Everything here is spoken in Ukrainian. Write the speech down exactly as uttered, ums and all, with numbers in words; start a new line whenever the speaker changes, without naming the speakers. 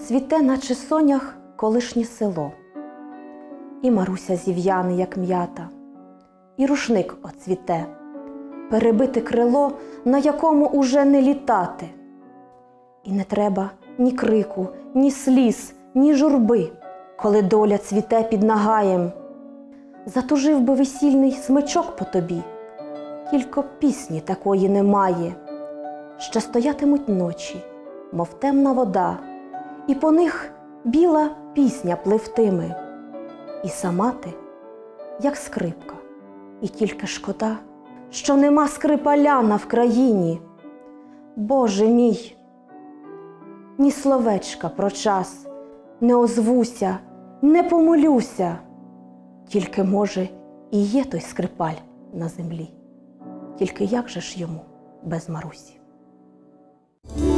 Цвіте, наче сонях, колишнє село. І Маруся зів'яне, як м'ята, і рушник оцвіте, перебите крило, на якому уже не літати. І не треба ні крику, ні сліз, ні журби, коли доля цвіте під нагаєм. Затужив би весільний смичок по тобі, тільки пісні такої немає. Ще стоятимуть ночі, мов темна вода, і по них біла пісня пливтиме. І сама ти, як скрипка, і тільки шкода, що нема скрипаляна в країні. Боже мій, ні словечка про час не озвуся, не помолюся, тільки, може, і є той скрипаль на землі. Тільки як же ж йому без Марусі?